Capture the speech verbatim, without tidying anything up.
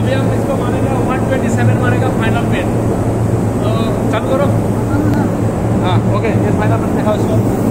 अभी हम इसको मारेगा वन ट्वेंटी सेवन मारेगा फाइनल पेन। तो चालू करो। हाँ ओके, ये फाइनल पेन दिखाओ इसको।